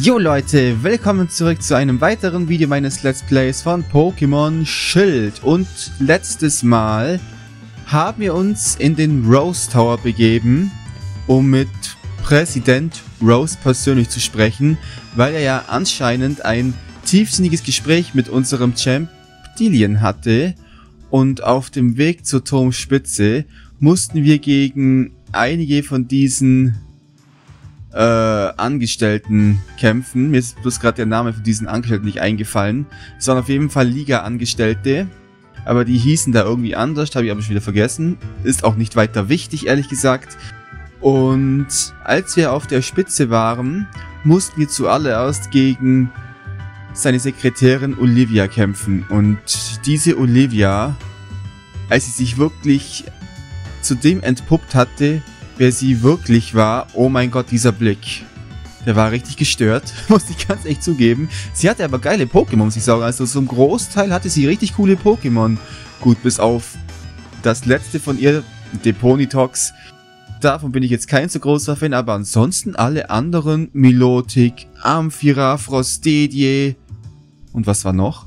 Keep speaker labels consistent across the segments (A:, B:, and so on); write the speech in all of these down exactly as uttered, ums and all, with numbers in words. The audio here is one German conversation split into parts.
A: Jo Leute, willkommen zurück zu einem weiteren Video meines Let's Plays von Pokémon Schild. Und letztes Mal haben wir uns in den Rose Tower begeben, um mit Präsident Rose persönlich zu sprechen, weil er ja anscheinend ein tiefsinniges Gespräch mit unserem Champ Dillion hatte. Und auf dem Weg zur Turmspitze mussten wir gegen einige von diesen äh, Angestellten kämpfen. Mir ist bloß gerade der Name von diesen Angestellten nicht eingefallen. Es waren auf jeden Fall Liga-Angestellte, aber die hießen da irgendwie anders, habe ich aber schon wieder vergessen. Ist auch nicht weiter wichtig, ehrlich gesagt. Und als wir auf der Spitze waren, mussten wir zuallererst gegen seine Sekretärin Olivia kämpfen. Und diese Olivia, als sie sich wirklich zu dem entpuppt hatte, wer sie wirklich war, oh mein Gott, dieser Blick. Der war richtig gestört, muss ich ganz echt zugeben. Sie hatte aber geile Pokémon, muss ich sagen. Also zum Großteil hatte sie richtig coole Pokémon. Gut, bis auf das letzte von ihr, Deponitox. Davon bin ich jetzt kein so großer Fan, aber ansonsten alle anderen, Milotic, Amphira, Frostedie und was war noch?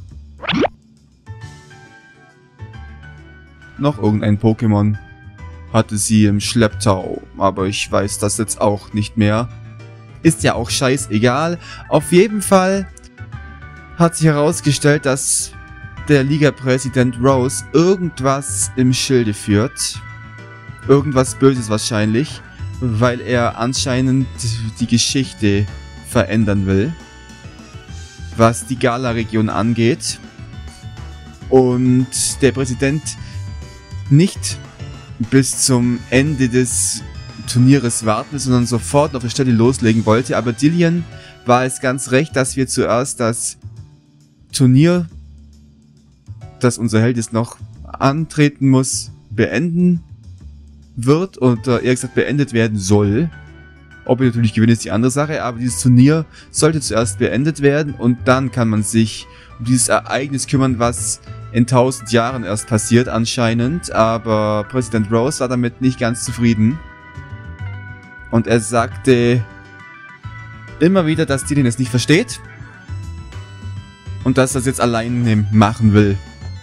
A: Noch irgendein Pokémon hatte sie im Schlepptau, aber ich weiß das jetzt auch nicht mehr. Ist ja auch scheißegal. Auf jeden Fall hat sich herausgestellt, dass der Liga-Präsident Rose irgendwas im Schilde führt. Irgendwas Böses wahrscheinlich, weil er anscheinend die Geschichte verändern will, was die Galar-Region angeht. Und der Präsident nicht bis zum Ende des Turnieres warten, sondern sofort auf der Stelle loslegen wollte. Aber Dillion war es ganz recht, dass wir zuerst das Turnier, das unser Held jetzt noch antreten muss, beenden wird und äh, eher gesagt beendet werden soll. Ob wir natürlich gewinnen, ist die andere Sache, aber dieses Turnier sollte zuerst beendet werden und dann kann man sich um dieses Ereignis kümmern, was in tausend Jahren erst passiert anscheinend, aber Präsident Rose war damit nicht ganz zufrieden. Und er sagte immer wieder, dass Dillion es nicht versteht und dass er es jetzt alleine machen will,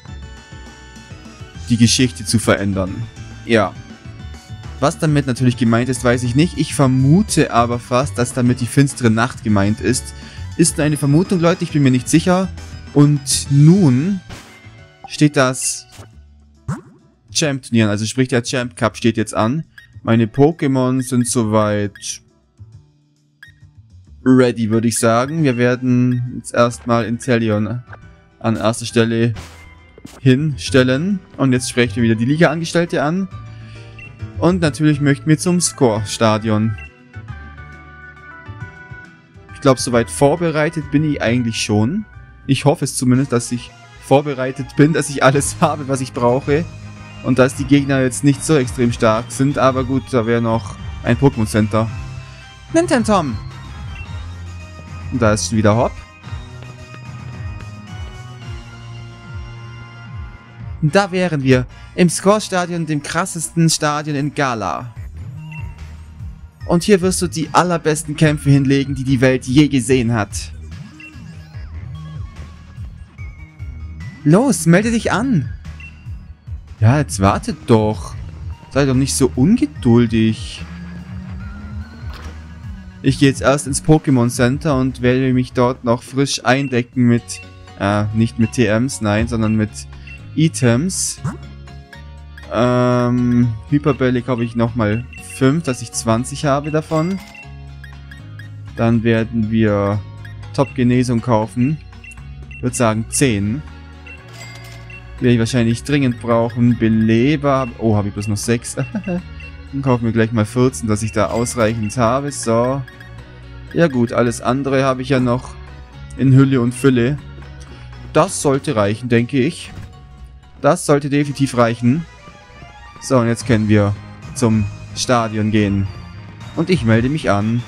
A: die Geschichte zu verändern. Ja. Was damit natürlich gemeint ist, weiß ich nicht. Ich vermute aber fast, dass damit die finstere Nacht gemeint ist. Ist nur eine Vermutung, Leute, ich bin mir nicht sicher. Und nun steht das Champ-Turnier, also sprich der Champ Cup steht jetzt an. Meine Pokémon sind soweit ready, würde ich sagen. Wir werden jetzt erstmal Inteleon an erster Stelle hinstellen. Und jetzt sprechen wir wieder die Liga-Angestellte an. Und natürlich möchten wir zum Score-Stadion. Ich glaube, soweit vorbereitet bin ich eigentlich schon. Ich hoffe es zumindest, dass ich vorbereitet bin, dass ich alles habe, was ich brauche. Und dass die Gegner jetzt nicht so extrem stark sind. Aber gut, da wäre noch ein Pokémon Center. Nintentom! Und da ist schon wieder Hop. Und da wären wir im Score-Stadion, dem krassesten Stadion in Galar. Und hier wirst du die allerbesten Kämpfe hinlegen, die die Welt je gesehen hat. Los, melde dich an! Ja, jetzt wartet doch. Sei doch nicht so ungeduldig. Ich gehe jetzt erst ins Pokémon Center und werde mich dort noch frisch eindecken mit, äh, nicht mit T Ms, nein, sondern mit Items. Ähm, Hyperbälle kaufe ich nochmal fünf, dass ich zwanzig habe davon. Dann werden wir Top-Genesung kaufen. Ich würde sagen zehn. Werde ich wahrscheinlich dringend brauchen. Beleber. Oh, habe ich bloß noch sechs. Dann kaufen wir gleich mal vierzehn, dass ich da ausreichend habe. So. Ja gut, alles andere habe ich ja noch in Hülle und Fülle. Das sollte reichen, denke ich. Das sollte definitiv reichen. So, und jetzt können wir zum Stadion gehen. Und ich melde mich an.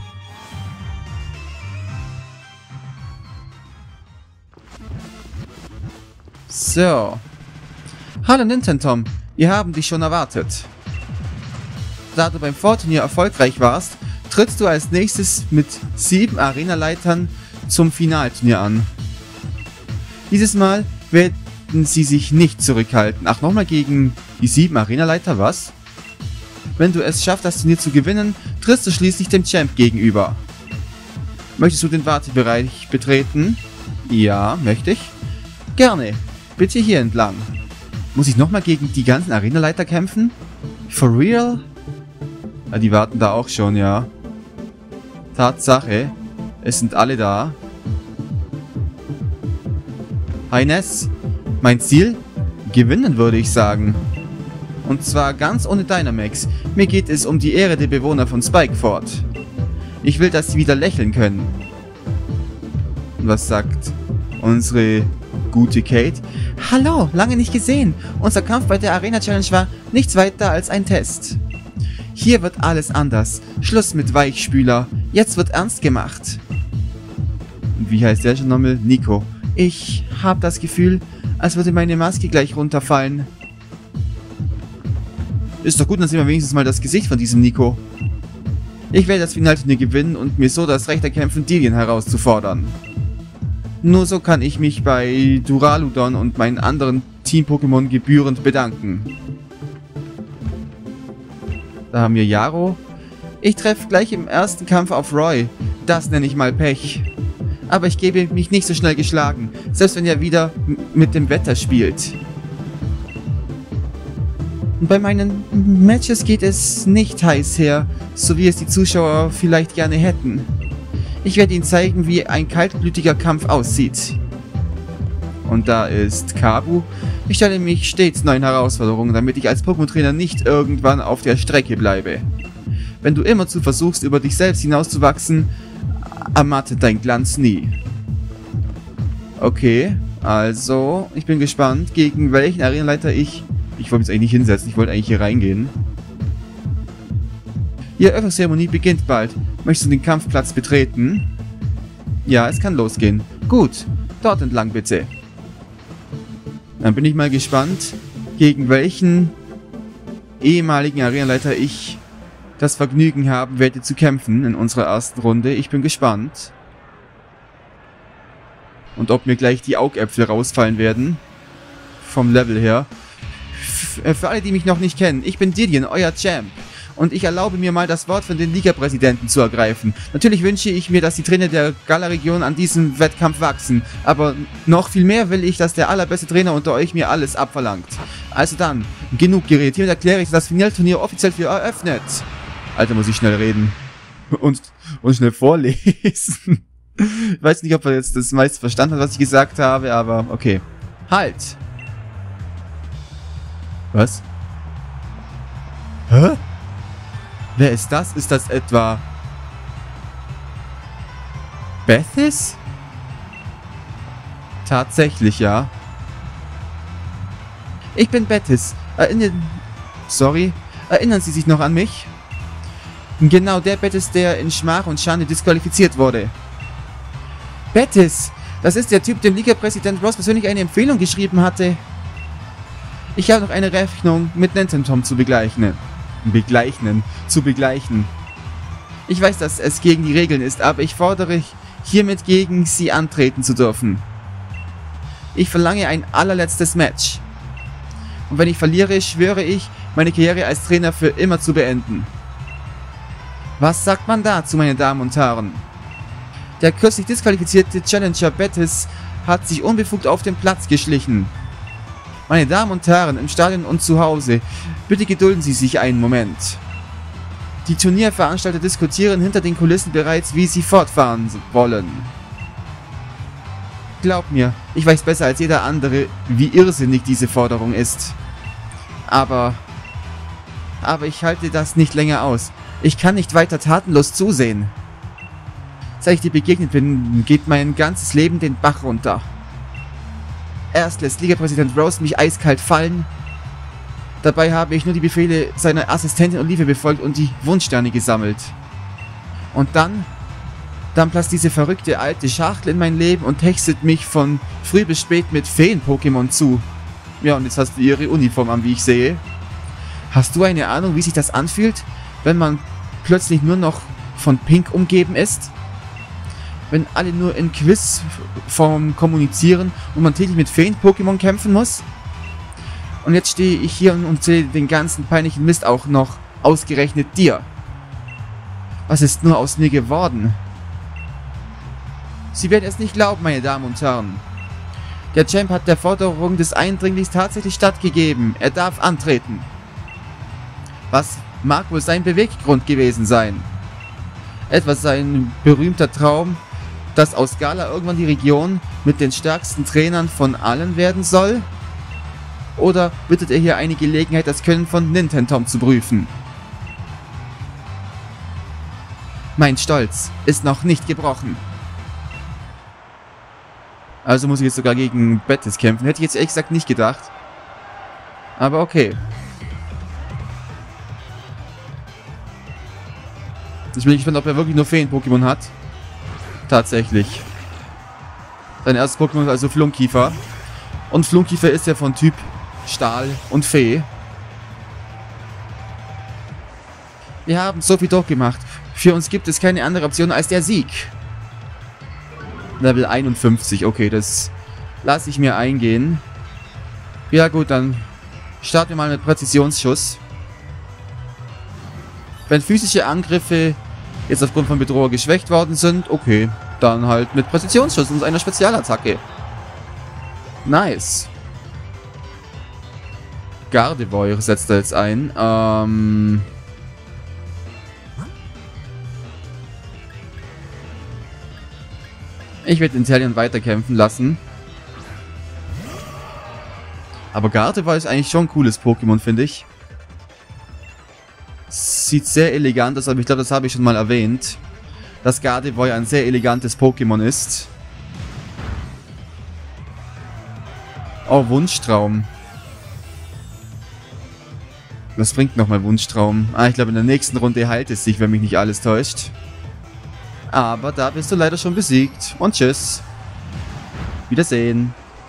A: So. Hallo Nintentom, wir haben dich schon erwartet. Da du beim Vorturnier erfolgreich warst, trittst du als nächstes mit sieben Arenaleitern zum Finalturnier an. Dieses Mal werden sie sich nicht zurückhalten. Ach, nochmal gegen die sieben Arenaleiter, was? Wenn du es schaffst, das Turnier zu gewinnen, trittst du schließlich dem Champ gegenüber. Möchtest du den Wartebereich betreten? Ja, möchte ich. Gerne. Bitte hier entlang. Muss ich nochmal gegen die ganzen Arenaleiter kämpfen? For real? Ja, die warten da auch schon, ja. Tatsache. Es sind alle da. Hi Ness. Mein Ziel? Gewinnen, würde ich sagen. Und zwar ganz ohne Dynamax. Mir geht es um die Ehre der Bewohner von Spikeford. Ich will, dass sie wieder lächeln können. Und was sagt unsere gute Kate? Hallo, lange nicht gesehen. Unser Kampf bei der Arena Challenge war nichts weiter als ein Test. Hier wird alles anders. Schluss mit Weichspüler. Jetzt wird ernst gemacht. Und wie heißt der schon nochmal? Nico. Ich habe das Gefühl, als würde meine Maske gleich runterfallen. Ist doch gut, dann sehen wir wenigstens mal das Gesicht von diesem Nico. Ich werde das Finalturnier gewinnen und mir so das Recht erkämpfen, Dillion herauszufordern. Nur so kann ich mich bei Duraludon und meinen anderen Team-Pokémon gebührend bedanken. Da haben wir Jaro. Ich treffe gleich im ersten Kampf auf Roy. Das nenne ich mal Pech. Aber ich gebe mich nicht so schnell geschlagen, selbst wenn er wieder mit dem Wetter spielt. Und bei meinen Matches geht es nicht heiß her, so wie es die Zuschauer vielleicht gerne hätten. Ich werde ihnen zeigen, wie ein kaltblütiger Kampf aussieht. Und da ist Kabu. Ich stelle mich stets neuen Herausforderungen, damit ich als Pokémon-Trainer nicht irgendwann auf der Strecke bleibe. Wenn du immerzu versuchst, über dich selbst hinauszuwachsen, ermattet dein Glanz nie. Okay, also, ich bin gespannt, gegen welchen Arenaleiter ich... Ich wollte mich jetzt eigentlich nicht hinsetzen, ich wollte eigentlich hier reingehen. Die Eröffnungszeremonie beginnt bald. Möchtest du den Kampfplatz betreten? Ja, es kann losgehen. Gut, dort entlang bitte. Dann bin ich mal gespannt, gegen welchen ehemaligen Arenaleiter ich das Vergnügen haben werde zu kämpfen in unserer ersten Runde. Ich bin gespannt. Und ob mir gleich die Augäpfel rausfallen werden. Vom Level her. F- für alle, die mich noch nicht kennen, ich bin Dillion, euer Champ. Und ich erlaube mir mal, das Wort von den Liga-Präsidenten zu ergreifen. Natürlich wünsche ich mir, dass die Trainer der Galar-Region an diesem Wettkampf wachsen. Aber noch viel mehr will ich, dass der allerbeste Trainer unter euch mir alles abverlangt. Also dann, genug geredet. Hiermit erkläre ich das Finalturnier offiziell für eröffnet. Alter, muss ich schnell reden. Und, und schnell vorlesen. Ich weiß nicht, ob er jetzt das meiste verstanden hat, was ich gesagt habe, aber okay. Halt! Was? Hä? Wer ist das? Ist das etwa... Bethis? Tatsächlich, ja. Ich bin Bethis. Erinnern... Sorry. Erinnern Sie sich noch an mich? Genau der Bethis, der in Schmach und Schande disqualifiziert wurde. Bethis! Das ist der Typ, dem Liga-Präsident Ross persönlich eine Empfehlung geschrieben hatte. Ich habe noch eine Rechnung mit Nintentom zu begleichen. Begleichen. Zu begleichen. Ich weiß, dass es gegen die Regeln ist, aber ich fordere hiermit gegen sie antreten zu dürfen. Ich verlange ein allerletztes Match. Und wenn ich verliere, schwöre ich, meine Karriere als Trainer für immer zu beenden. Was sagt man dazu, meine Damen und Herren? Der kürzlich disqualifizierte Challenger Bethis hat sich unbefugt auf den Platz geschlichen. Meine Damen und Herren, im Stadion und zu Hause, bitte gedulden Sie sich einen Moment. Die Turnierveranstalter diskutieren hinter den Kulissen bereits, wie sie fortfahren wollen. Glaub mir, ich weiß besser als jeder andere, wie irrsinnig diese Forderung ist. Aber... Aber ich halte das nicht länger aus. Ich kann nicht weiter tatenlos zusehen. Seit ich dir begegnet bin, geht mein ganzes Leben den Bach runter. Erst lässt Liga-Präsident Rose mich eiskalt fallen. Dabei habe ich nur die Befehle seiner Assistentin Olive befolgt und die Wunschsterne gesammelt. Und dann... Dann platzt diese verrückte alte Schachtel in mein Leben und textet mich von früh bis spät mit Feen-Pokémon zu. Ja, und jetzt hast du ihre Uniform an, wie ich sehe. Hast du eine Ahnung, wie sich das anfühlt, wenn man plötzlich nur noch von Pink umgeben ist. Wenn alle nur in Quizform kommunizieren und man täglich mit Feen-Pokémon kämpfen muss. Und jetzt stehe ich hier und sehe den ganzen peinlichen Mist auch noch ausgerechnet dir. Was ist nur aus mir geworden? Sie werden es nicht glauben, meine Damen und Herren. Der Champ hat der Forderung des Eindringlings tatsächlich stattgegeben. Er darf antreten. Was mag wohl sein Beweggrund gewesen sein? Etwa sein berühmter Traum, dass aus Gala irgendwann die Region mit den stärksten Trainern von allen werden soll? Oder bittet er hier eine Gelegenheit, das Können von Nintentom zu prüfen? Mein Stolz ist noch nicht gebrochen. Also muss ich jetzt sogar gegen Bettis kämpfen. Hätte ich jetzt ehrlich gesagt nicht gedacht. Aber okay. Ich bin gespannt, ob er wirklich nur Feen-Pokémon hat. Tatsächlich. Sein erstes Pokémon ist also Flunkiefer. Und Flunkiefer ist ja von Typ Stahl und Fee. Wir haben so viel durchgemacht. Für uns gibt es keine andere Option als der Sieg. Level einundfünfzig, okay, das lasse ich mir eingehen. Ja gut, dann starten wir mal mit Präzisionsschuss. Wenn physische Angriffe jetzt aufgrund von Bedrohung geschwächt worden sind, okay, dann halt mit Präzisionsschuss und einer Spezialattacke. Nice. Gardevoir setzt er jetzt ein. Ähm... Ich werde Inteleon weiterkämpfen lassen. Aber Gardevoir ist eigentlich schon ein cooles Pokémon, finde ich. Sieht sehr elegant aus, aber ich glaube, das habe ich schon mal erwähnt. Dass Gardevoir ein sehr elegantes Pokémon ist. Oh, Wunschtraum. Was bringt nochmal Wunschtraum? Ah, ich glaube, in der nächsten Runde heilt es sich, wenn mich nicht alles täuscht. Aber da bist du leider schon besiegt. Und tschüss. Wiedersehen.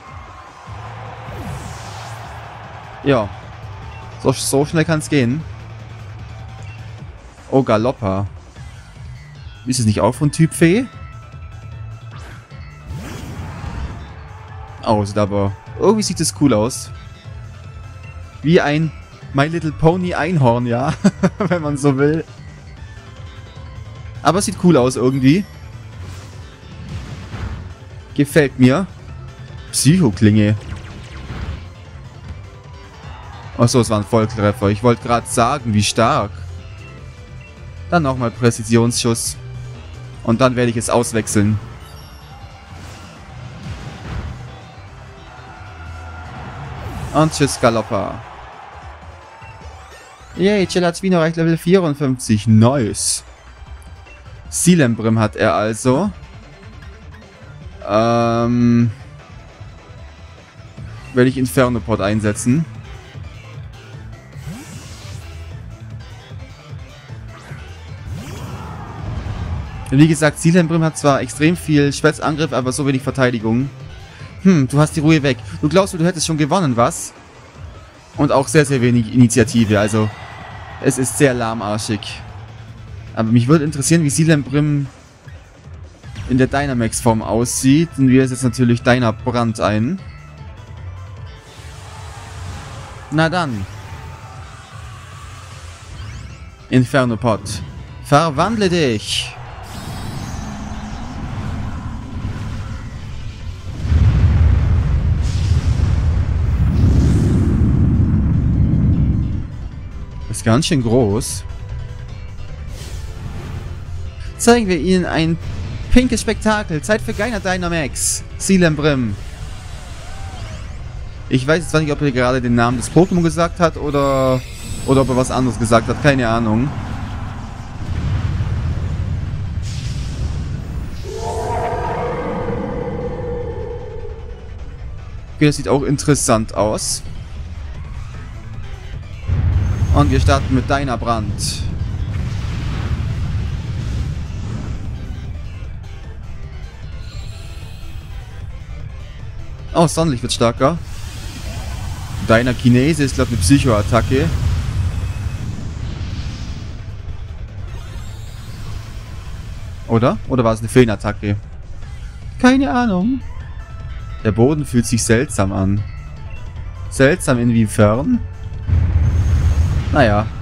A: Ja. So, so schnell kann es gehen. Oh, Galoppa. Ist es nicht auch von Typ Fee? Oh, sieht aber... Irgendwie sieht es cool aus. Wie ein My Little Pony Einhorn, ja. Wenn man so will. Aber es sieht cool aus irgendwie. Gefällt mir. Psychoklinge. Achso, es war ein Volltreffer. Ich wollte gerade sagen, wie stark. Dann nochmal Präzisionsschuss. Und dann werde ich es auswechseln. Und tschüss, Galoppa. Yay, Gelatvino reicht Level vierundfünfzig. Nice. Silembrim hat er also. Ähm... Werde ich Infernopod einsetzen. Wie gesagt, Silembrim hat zwar extrem viel Schwätzangriff, aber so wenig Verteidigung. Hm, du hast die Ruhe weg. Du glaubst, du hättest schon gewonnen, was? Und auch sehr, sehr wenig Initiative, also es ist sehr lahmarschig. Aber mich würde interessieren, wie Silembrim in der Dynamax-Form aussieht. Und wir setzen natürlich Dynabrand ein. Na dann. Infernopod. Verwandle dich! Ist ganz schön groß. Zeigen wir ihnen ein pinkes Spektakel. Zeit für Gainer Dynamax. Silembrim. Ich weiß jetzt zwar nicht, ob er gerade den Namen des Pokémon gesagt hat oder, oder ob er was anderes gesagt hat. Keine Ahnung. Okay, das sieht auch interessant aus. Und wir starten mit Dynabrand. Oh, Sonnenlicht wird stärker. Dynakinese ist, glaube ich, eine Psychoattacke. Oder? Oder war es eine Feenattacke? Keine Ahnung. Der Boden fühlt sich seltsam an. Seltsam inwiefern? Naja.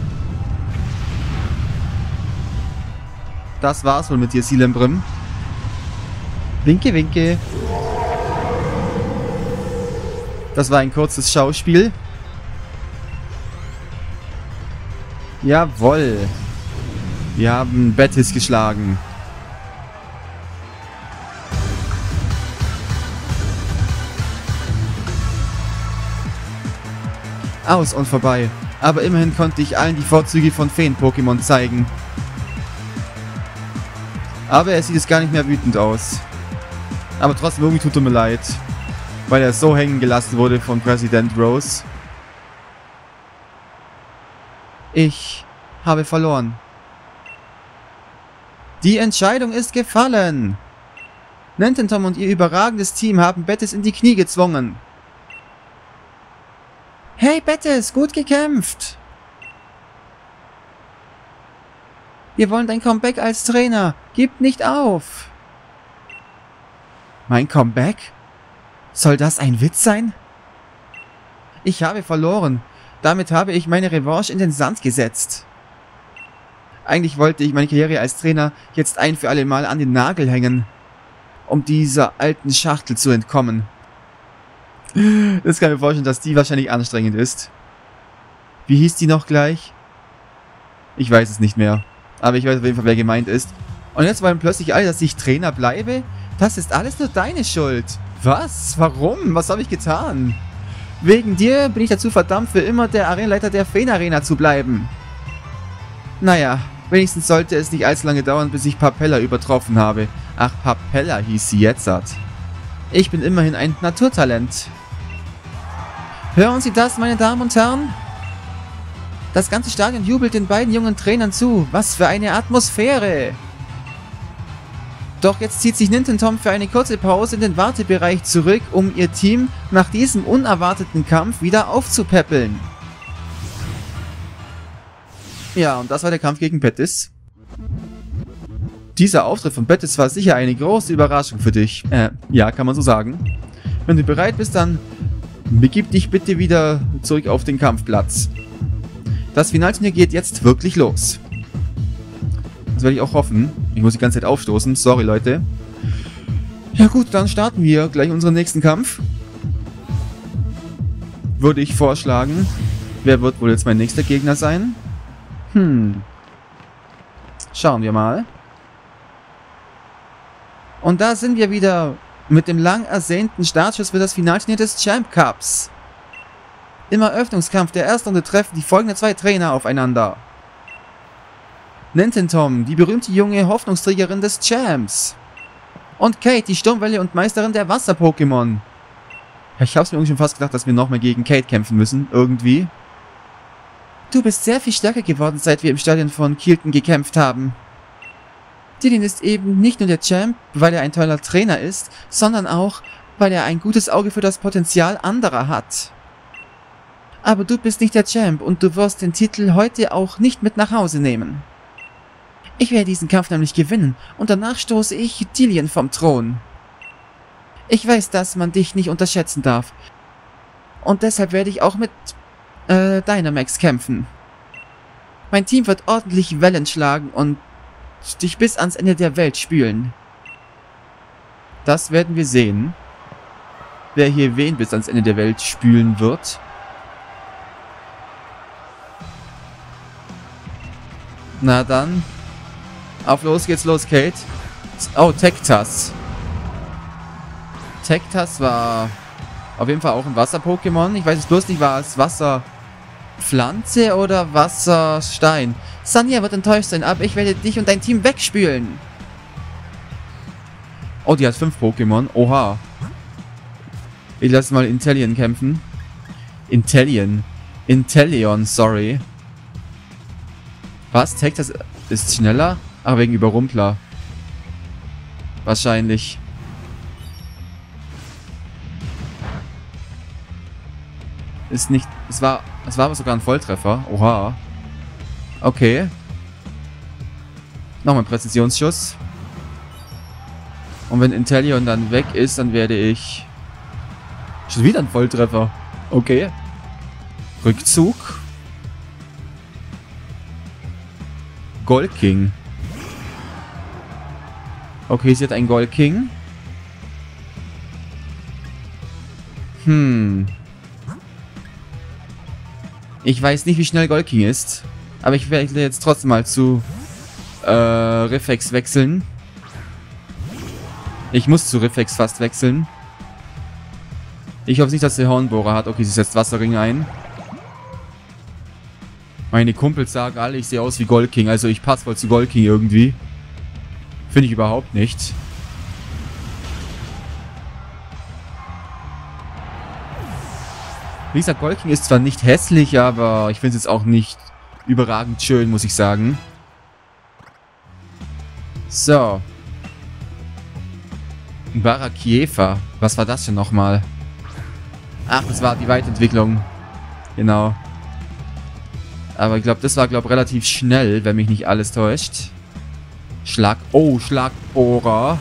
A: Das war's wohl mit dir, Silembrim. Winke, winke. Das war ein kurzes Schauspiel. Jawohl. Wir haben Bettis geschlagen. Aus und vorbei. Aber immerhin konnte ich allen die Vorzüge von Feen-Pokémon zeigen. Aber er sieht jetzt gar nicht mehr wütend aus. Aber trotzdem, irgendwie tut er mir leid. Weil er so hängen gelassen wurde von Präsident Rose. Ich habe verloren. Die Entscheidung ist gefallen. Nintentom und ihr überragendes Team haben Bettis in die Knie gezwungen. Hey Bettis, gut gekämpft. Wir wollen dein Comeback als Trainer. Gib nicht auf. Mein Comeback? Soll das ein Witz sein? Ich habe verloren. Damit habe ich meine Revanche in den Sand gesetzt. Eigentlich wollte ich meine Karriere als Trainer jetzt ein für alle Mal an den Nagel hängen, um dieser alten Schachtel zu entkommen. Das kann ich mir vorstellen, dass die wahrscheinlich anstrengend ist. Wie hieß die noch gleich? Ich weiß es nicht mehr. Aber ich weiß auf jeden Fall, wer gemeint ist. Und jetzt wollen plötzlich alle, dass ich Trainer bleibe? Das ist alles nur deine Schuld. Was? Warum? Was habe ich getan? Wegen dir bin ich dazu verdammt, für immer der Arenaleiter der Feen-Arena zu bleiben. Naja, wenigstens sollte es nicht allzu lange dauern, bis ich Papella übertroffen habe. Ach, Papella hieß sie jetzt. Ich bin immerhin ein Naturtalent. Hören Sie das, meine Damen und Herren? Das ganze Stadion jubelt den beiden jungen Trainern zu. Was für eine Atmosphäre! Doch jetzt zieht sich Nintentom für eine kurze Pause in den Wartebereich zurück, um ihr Team nach diesem unerwarteten Kampf wieder aufzupäppeln. Ja, und das war der Kampf gegen Bettis. Dieser Auftritt von Bettis war sicher eine große Überraschung für dich. Äh, ja, kann man so sagen. Wenn du bereit bist, dann begib dich bitte wieder zurück auf den Kampfplatz. Das Finalturnier geht jetzt wirklich los. Das werde ich auch hoffen. Ich muss die ganze Zeit aufstoßen. Sorry, Leute. Ja gut, dann starten wir gleich unseren nächsten Kampf. Würde ich vorschlagen. Wer wird wohl jetzt mein nächster Gegner sein? Hm. Schauen wir mal. Und da sind wir wieder mit dem lang ersehnten Startschuss für das Finalturnier des Champ Cups. Im Eröffnungskampf der ersten Runde treffen die folgenden zwei Trainer aufeinander. Nintentom, die berühmte junge Hoffnungsträgerin des Champs. Und Kate, die Sturmwelle und Meisterin der Wasser-Pokémon. Ich hab's mir irgendwie schon fast gedacht, dass wir nochmal gegen Kate kämpfen müssen, irgendwie. Du bist sehr viel stärker geworden, seit wir im Stadion von Kilton gekämpft haben. Dylan ist eben nicht nur der Champ, weil er ein toller Trainer ist, sondern auch, weil er ein gutes Auge für das Potenzial anderer hat. Aber du bist nicht der Champ und du wirst den Titel heute auch nicht mit nach Hause nehmen. Ich werde diesen Kampf nämlich gewinnen und danach stoße ich Dylan vom Thron. Ich weiß, dass man dich nicht unterschätzen darf. Und deshalb werde ich auch mit äh, Dynamax kämpfen. Mein Team wird ordentlich Wellen schlagen und dich bis ans Ende der Welt spülen. Das werden wir sehen. Wer hier wen bis ans Ende der Welt spülen wird. Na dann. Auf los geht's los, Kate. Oh, Tektas. Tektas war auf jeden Fall auch ein Wasser-Pokémon. Ich weiß jetzt bloß nicht, war es Wasserpflanze oder Wasserstein. Sanja wird enttäuscht sein, aber ich werde dich und dein Team wegspülen. Oh, die hat fünf Pokémon. Oha. Ich lasse mal Inteleon kämpfen. Inteleon. Inteleon, sorry. Was? Tektas ist schneller? Ach, wegen Überrumpler. Wahrscheinlich. Ist nicht... Es war... Es war aber sogar ein Volltreffer. Oha. Okay. Nochmal ein Präzisionsschuss. Und wenn Inteleon dann weg ist, dann werde ich... Schon wieder ein Volltreffer. Okay. Rückzug. Golking. Okay, sie hat einen Golking. Hm. Ich weiß nicht, wie schnell Golking ist. Aber ich werde jetzt trotzdem mal zu äh, Riffex wechseln. Ich muss zu Riffex fast wechseln. Ich hoffe nicht, dass der Hornbohrer hat. Okay, sie setzt Wasserring ein. Meine Kumpels sagen alle, ich sehe aus wie Golking. Also ich passe wohl zu Golking irgendwie. Finde ich überhaupt nicht. Wie gesagt, Golking ist zwar nicht hässlich, aber ich finde es jetzt auch nicht überragend schön, muss ich sagen. So. Barakiefa. Was war das denn nochmal? Ach, das war die Weiterentwicklung. Genau. Aber ich glaube, das war, glaube ich, relativ schnell, wenn mich nicht alles täuscht. Schlag... Oh, Schlagbohrer.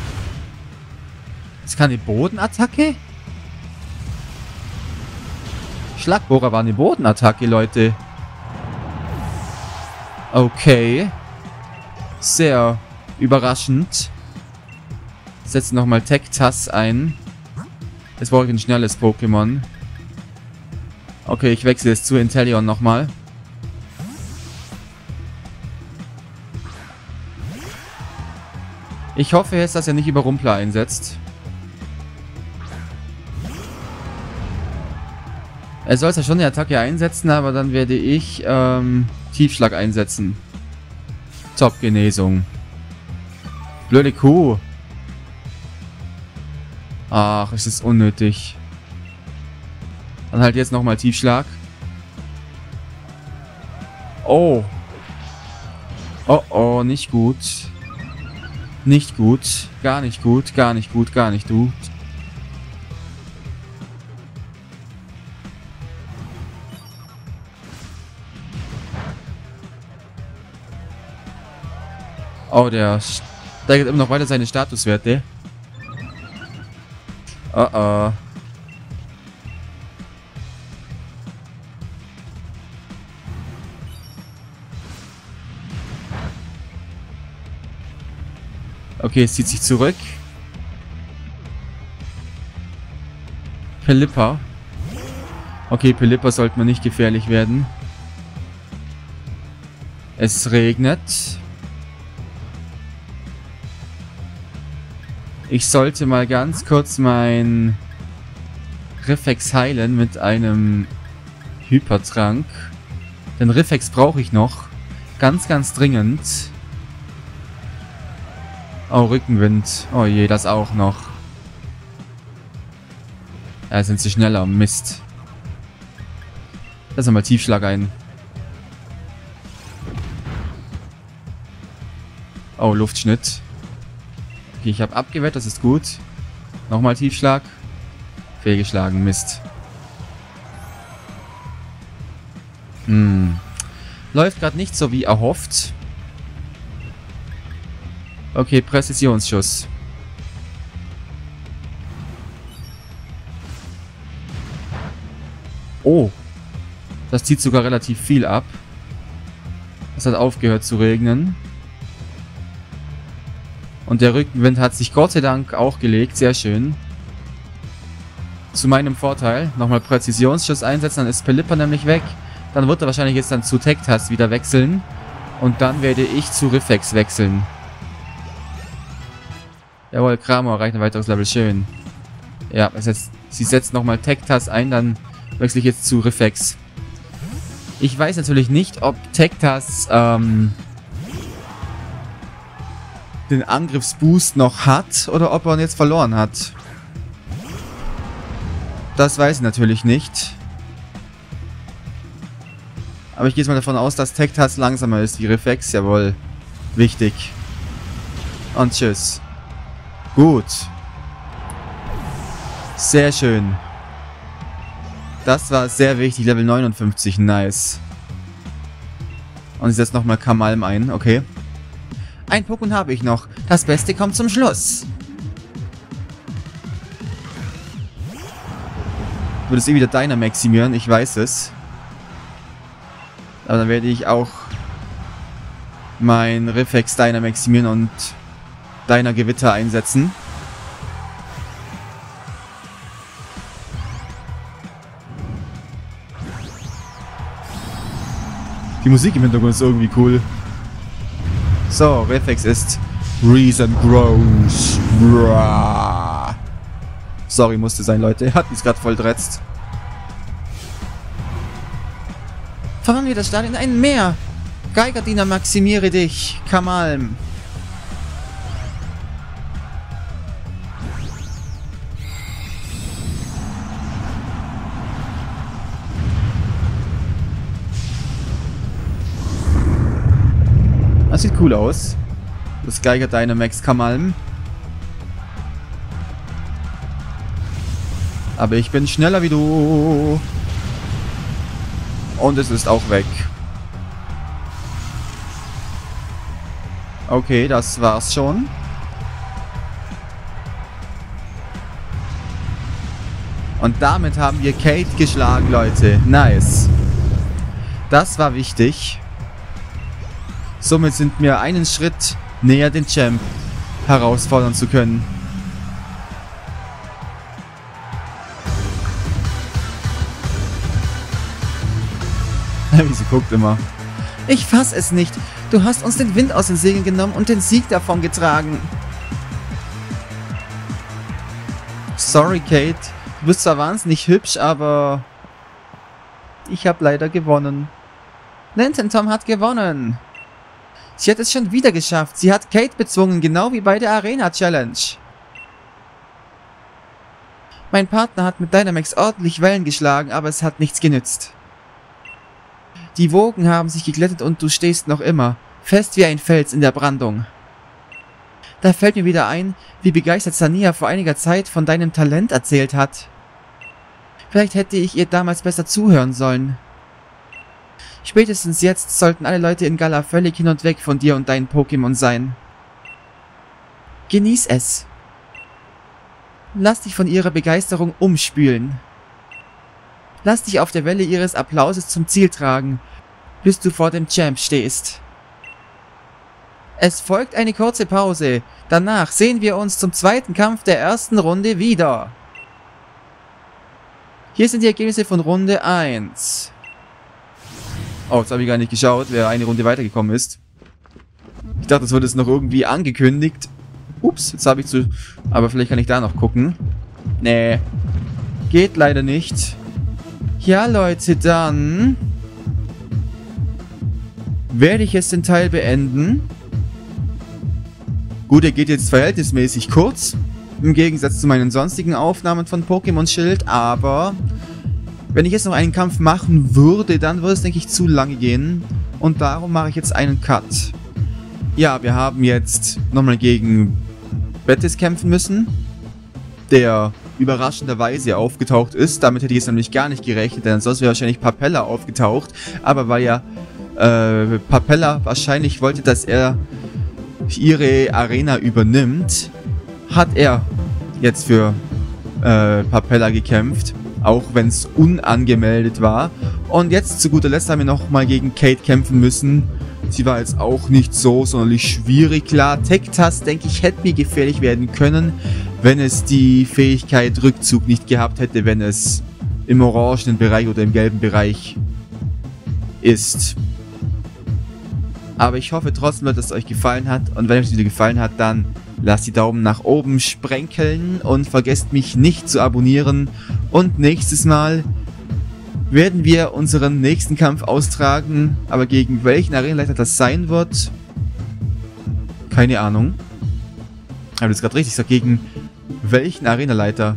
A: Ist keine Bodenattacke? Schlagbohrer war eine Bodenattacke, Leute. Okay. Sehr überraschend. Setze nochmal Tektas ein. Jetzt brauche ich ein schnelles Pokémon. Okay, ich wechsle jetzt zu Inteleon nochmal. Ich hoffe jetzt, dass er nicht Überrumpler einsetzt. Er soll ja schon eine Attacke einsetzen, aber dann werde ich ähm, Tiefschlag einsetzen. Top-Genesung. Blöde Kuh. Ach, es ist unnötig. Dann halt jetzt nochmal Tiefschlag. Oh. Oh, oh, nicht gut. Nicht gut. Gar nicht gut, gar nicht gut, gar nicht gut. Oh, der steigert immer noch weiter seine Statuswerte. Oh oh. Okay, es zieht sich zurück. Pelipper. Okay, Pelipper sollte man nicht gefährlich werden. Es regnet. Ich sollte mal ganz kurz mein Riffex heilen mit einem Hypertrank. Den Riffex brauche ich noch. Ganz, ganz dringend. Oh, Rückenwind. Oh je, das auch noch. Ja, sind sie schneller. Mist. Lass mal Tiefschlag ein. Oh, Luftschnitt. Okay, ich habe abgewehrt, das ist gut. Nochmal Tiefschlag. Fehlgeschlagen, Mist. Hm. Läuft gerade nicht so wie erhofft. Okay, Präzisionsschuss. Oh. Das zieht sogar relativ viel ab. Es hat aufgehört zu regnen. Und der Rückenwind hat sich Gott sei Dank auch gelegt. Sehr schön. Zu meinem Vorteil. Nochmal Präzisionsschuss einsetzen. Dann ist Pelipper nämlich weg. Dann wird er wahrscheinlich jetzt dann zu Tektas wieder wechseln. Und dann werde ich zu Riffex wechseln. Jawohl, Kramer erreicht ein weiteres Level. Schön. Ja, es setzt, sie setzt nochmal Tektas ein. Dann wechsle ich jetzt zu Riffex. Ich weiß natürlich nicht, ob Tektas ähm, den Angriffsboost noch hat oder ob er ihn jetzt verloren hat. Das weiß ich natürlich nicht. Aber ich gehe jetzt mal davon aus, dass Tektas langsamer ist wie Riffex. Jawohl. Wichtig. Und tschüss. Gut. Sehr schön. Das war sehr wichtig. Level neunundfünfzig. Nice. Und ich setze nochmal Kamalm ein. Okay. Ein Pokémon habe ich noch. Das Beste kommt zum Schluss. Würde es eh wieder Dynamaximieren, ich weiß es. Aber dann werde ich auch mein Reflex Dynamaximieren und Dynagewitter einsetzen. Die Musik im Hintergrund ist irgendwie cool. So, Reflex ist Reason Grows. Bra. Sorry, musste sein, Leute. Hat mich gerade voll dretzt. Verwandeln wir das Stadion in ein Meer. Geigerdiener, maximiere dich. Kamalm. Das sieht cool aus. Das Geiger Dynamax Kamalm. Aber ich bin schneller wie du. Und es ist auch weg. Okay, das war's schon. Und damit haben wir Kate geschlagen, Leute. Nice. Das war wichtig. Somit sind wir einen Schritt näher, den Champ herausfordern zu können. Wie sie guckt immer. Ich fass es nicht. Du hast uns den Wind aus den Segeln genommen und den Sieg davon getragen. Sorry, Kate. Du bist zwar wahnsinnig hübsch, aber ich habe leider gewonnen. Linton Tom hat gewonnen. Sie hat es schon wieder geschafft. Sie hat Kate bezwungen, genau wie bei der Arena Challenge. Mein Partner hat mit Dynamax ordentlich Wellen geschlagen, aber es hat nichts genützt. Die Wogen haben sich geglättet und du stehst noch immer, fest wie ein Fels in der Brandung. Da fällt mir wieder ein, wie begeistert Sania vor einiger Zeit von deinem Talent erzählt hat. Vielleicht hätte ich ihr damals besser zuhören sollen. Spätestens jetzt sollten alle Leute in Galar völlig hin und weg von dir und deinen Pokémon sein. Genieß es. Lass dich von ihrer Begeisterung umspülen. Lass dich auf der Welle ihres Applauses zum Ziel tragen, bis du vor dem Champ stehst. Es folgt eine kurze Pause. Danach sehen wir uns zum zweiten Kampf der ersten Runde wieder. Hier sind die Ergebnisse von Runde eins. Oh, jetzt habe ich gar nicht geschaut, wer eine Runde weitergekommen ist. Ich dachte, das wurde jetzt noch irgendwie angekündigt. Ups, jetzt habe ich zu... Aber vielleicht kann ich da noch gucken. Nee. Geht leider nicht. Ja, Leute, dann... werde ich jetzt den Teil beenden. Gut, er geht jetzt verhältnismäßig kurz. Im Gegensatz zu meinen sonstigen Aufnahmen von Pokémon Schild, aber... wenn ich jetzt noch einen Kampf machen würde, dann würde es, denke ich, zu lange gehen. Und darum mache ich jetzt einen Cut. Ja, wir haben jetzt nochmal gegen Bettis kämpfen müssen, der überraschenderweise aufgetaucht ist. Damit hätte ich jetzt nämlich gar nicht gerechnet, denn sonst wäre wahrscheinlich Papella aufgetaucht. Aber weil ja äh, Papella wahrscheinlich wollte, dass er ihre Arena übernimmt, hat er jetzt für äh, Papella gekämpft. Auch wenn es unangemeldet war. Und jetzt zu guter Letzt haben wir nochmal gegen Kate kämpfen müssen. Sie war jetzt auch nicht so sonderlich schwierig. Klar, Tektas, denke ich, hätte mir gefährlich werden können, wenn es die Fähigkeit Rückzug nicht gehabt hätte, wenn es im orangenen Bereich oder im gelben Bereich ist. Aber ich hoffe trotzdem, dass es euch gefallen hat. Und wenn euch das Video gefallen hat, dann lasst die Daumen nach oben sprenkeln und vergesst mich nicht zu abonnieren. Und nächstes Mal werden wir unseren nächsten Kampf austragen. Aber gegen welchen Arenaleiter das sein wird, keine Ahnung. Ich habe das gerade richtig gesagt. Gegen welchen Arenaleiter?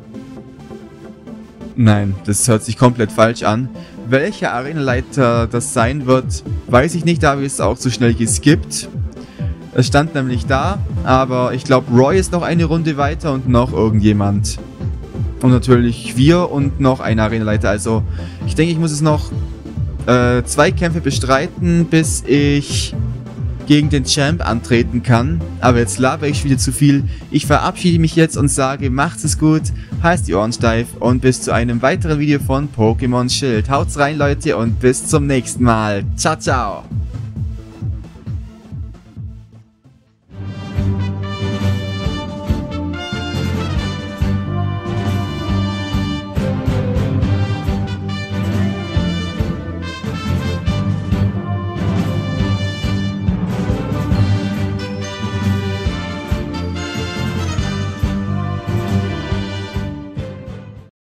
A: Nein, das hört sich komplett falsch an. Welcher Arenaleiter das sein wird, weiß ich nicht. Da habe ich es auch zu schnell geskippt. Es stand nämlich da, aber ich glaube, Roy ist noch eine Runde weiter und noch irgendjemand. Und natürlich wir und noch ein Arenaleiter. Also, ich denke, ich muss es noch äh, zwei Kämpfe bestreiten, bis ich gegen den Champ antreten kann. Aber jetzt laber ich wieder zu viel. Ich verabschiede mich jetzt und sage, macht's es gut, heißt die Orange Dive und bis zu einem weiteren Video von Pokémon Schild. Haut's rein, Leute, und bis zum nächsten Mal. Ciao, ciao.